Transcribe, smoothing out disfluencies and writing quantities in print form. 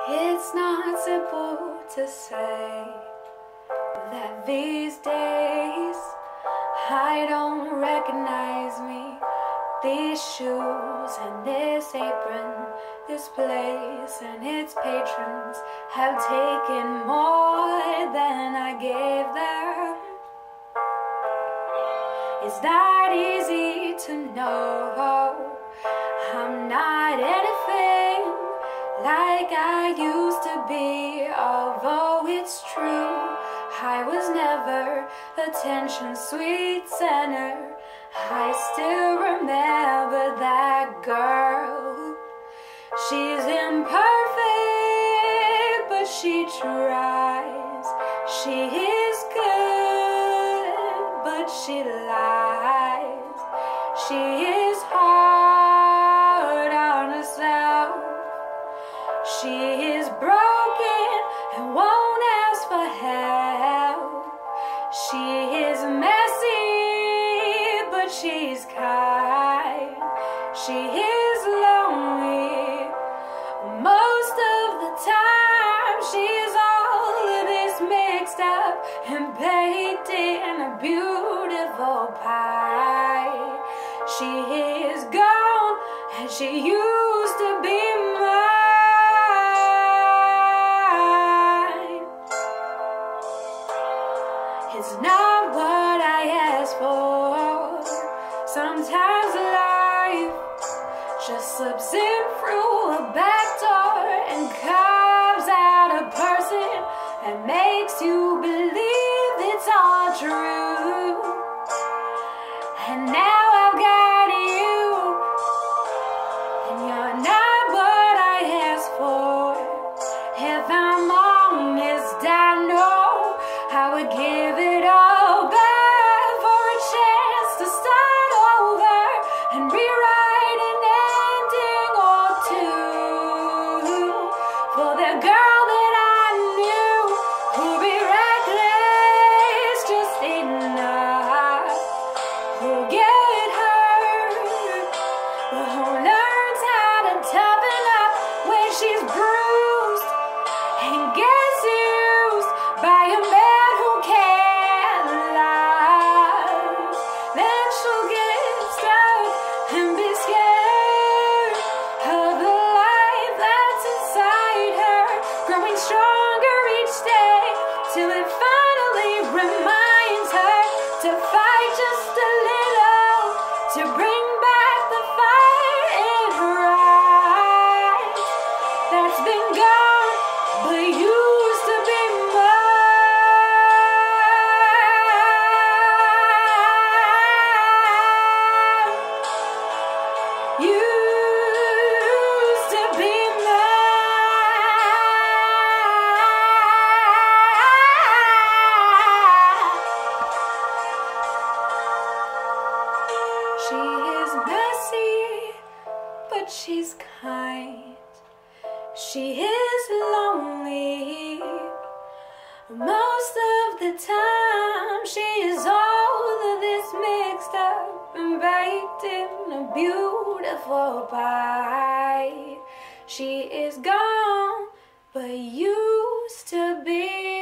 It's not simple to say that these days I don't recognize me. These shoes and this apron, this place and its patrons have taken more than I gave them. It's not easy to know I'm not anything like I used to be, although it's true I was never attention sweet center. I still remember that girl. She's imperfect, but she tries. She is good, but she lies. She is hard on herself. She is broken and won't ask for help. She is messy, but she's kind. She is lonely most of the time. She's all of this mixed up and baked in a beautiful pie. She is gone and she used to be mine. It's not what I asked for. Sometimes life just slips in through a back door and carves out a person and makes you believe it's all true. And now I've got you, and you're not what I asked for. If I'm honest, I know I would give it all back for a chance to start over and rewrite an ending or two for the girl that I knew who'd be reckless just enough, who'll get hurt, but who learns how to toughen up when she's bruised and gets used by a man who can't lie. Then she'll get stuck and be scared of the life that's inside her, growing stronger each day till it finally reminds her to fight just a little, to bring back the fire in her eyes that's been gone but used to be mine. Used to be mine. She is messy, but she's kind. She is lonely most of the time. She is all of this mixed up and baked in a beautiful pie. She is gone, but used to be